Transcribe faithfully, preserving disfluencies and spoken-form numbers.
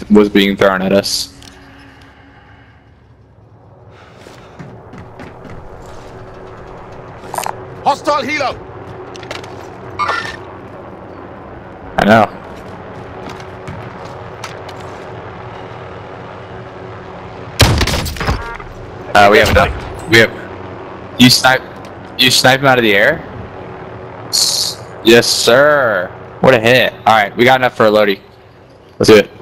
was being thrown at us. Hostile helo! I know. Uh, we have enough. We have. You snipe. You snipe him out of the air? S yes, sir. What a hit. Alright, we got enough for a loadie. Let's do it.